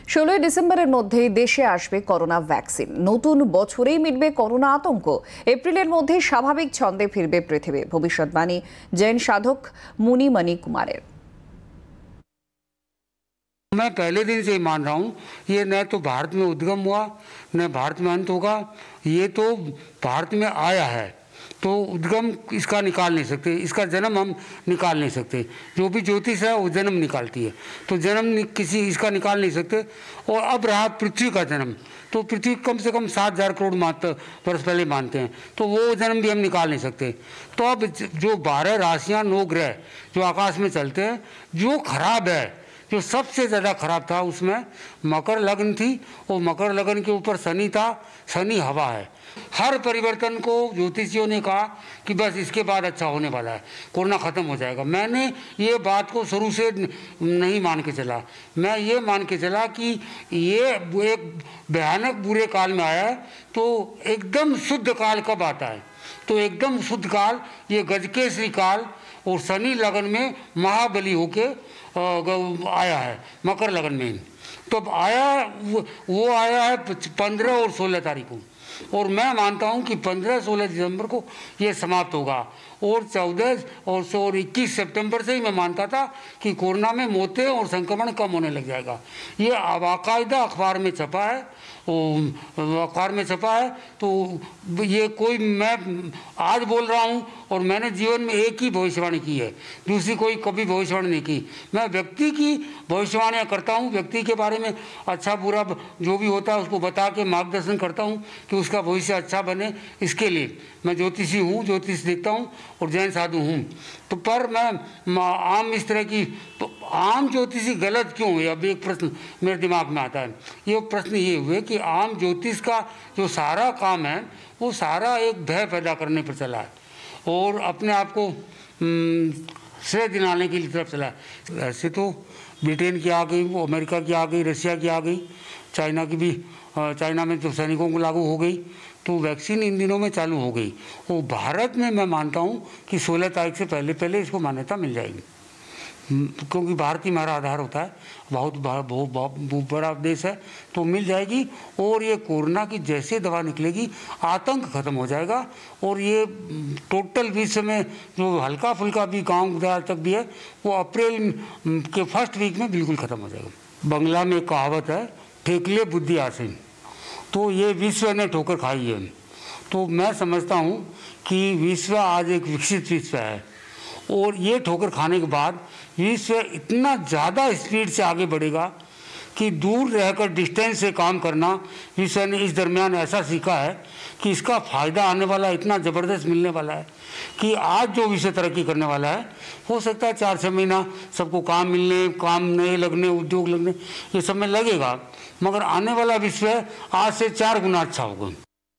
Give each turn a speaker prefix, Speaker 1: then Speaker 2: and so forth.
Speaker 1: 16 ডিসেম্বরের মধ্যেই দেশে আসবে করোনা ভ্যাকসিন। নতুন বছরেই মিটবে করোনা আতঙ্ক। এপ্রিলের মধ্যে স্বাভাবিক ছন্দে ফিরবে পৃথিবী, ভবিষ্যৎবাণী जैन साधक मुनि मणि कुमारेर।
Speaker 2: मैं पहले दिन से ही मान रहा हूँ, ये न तो भारत में उद्गम हुआ न भारत में अंत होगा। ये तो भारत में आया है, तो उद्गम इसका निकाल नहीं सकते, इसका जन्म हम निकाल नहीं सकते। जो भी ज्योतिष है वो जन्म निकालती है, तो जन्म किसी इसका निकाल नहीं सकते। और अब रहा पृथ्वी का जन्म, तो पृथ्वी कम से कम 7,000 करोड़ वर्ष पहले मानते हैं, तो वो जन्म भी हम निकाल नहीं सकते। तो अब जो 12 राशियाँ 9 ग्रह जो आकाश में चलते हैं, जो खराब है, जो सबसे ज़्यादा खराब था उसमें मकर लग्न थी, और मकर लग्न के ऊपर शनि था। शनि हवा है। हर परिवर्तन को ज्योतिषियों ने कहा कि बस इसके बाद अच्छा होने वाला है, कोरोना ख़त्म हो जाएगा। मैंने ये बात को शुरू से नहीं मान के चला। मैं ये मान के चला कि ये एक भयानक बुरे काल में आया है, तो एकदम शुद्ध काल कब आता है? तो एकदम शुद्ध काल ये गजकेसरी काल, और शनि लगन में महाबली होके आया है मकर लगन में। तो आया वो आया है 15 और 16 तारीख को, और मैं मानता हूं कि 15-16 दिसंबर को ये समाप्त होगा। और 14 और 21 सितंबर से ही मैं मानता था कि कोरोना में मौतें और संक्रमण कम होने लग जाएगा। ये बाकायदा अखबार में छपा है, तो ये कोई मैं आज बोल रहा हूँ, और मैंने जीवन में एक ही भविष्यवाणी की है, दूसरी कोई कभी भविष्यवाणी नहीं की। मैं व्यक्ति की भविष्यवाणियाँ करता हूँ, व्यक्ति के बारे में अच्छा बुरा जो भी होता है उसको बता के मार्गदर्शन करता हूँ कि उसका भविष्य अच्छा बने। इसके लिए मैं ज्योतिषी हूँ, ज्योतिष देखता हूँ और जैन साधु हूँ। तो पर मैं आम इस तरह की, तो आम ज्योतिषी गलत क्यों हुए? अब एक प्रश्न मेरे दिमाग में आता है। ये प्रश्न ये हुए कि आम ज्योतिष का जो सारा काम है वो सारा एक भय पैदा करने पर चला है, और अपने आप को श्रेय दिलाने की तरफ चला है। ऐसे तो ब्रिटेन की आ गई, वो अमेरिका की आ गई, रशिया की आ गई, चाइना की भी, चाइना में तो सैनिकों को लागू हो गई, तो वैक्सीन इन दिनों में चालू हो गई। वो भारत में मैं मानता हूँ कि 16 तारीख से पहले इसको मान्यता मिल जाएगी, क्योंकि भारत ही हमारा आधार होता है, बहुत बड़ा देश है, तो मिल जाएगी। और ये कोरोना की जैसे दवा निकलेगी आतंक खत्म हो जाएगा, और ये टोटल विश्व में जो हल्का फुल्का भी गाँव तक भी है वो अप्रैल के फर्स्ट वीक में बिल्कुल ख़त्म हो जाएगा। बंगला में कहावत है, ठेकले बुद्धि आसीन, तो ये विश्व ने ठोकर खाई है। तो मैं समझता हूँ कि विश्व आज एक विकसित विश्व है, और ये ठोकर खाने के बाद विश्व इतना ज़्यादा स्पीड से आगे बढ़ेगा कि दूर रहकर डिस्टेंस से काम करना विश्व ने इस दरमियान ऐसा सीखा है कि इसका फ़ायदा आने वाला इतना ज़बरदस्त मिलने वाला है कि आज जो विश्व तरक्की करने वाला है, हो सकता है 4-6 महीना सबको काम मिलने, काम नए लगने, उद्योग लगने, ये सब में लगेगा, मगर आने वाला विश्व आज से 4 गुना अच्छा होगा।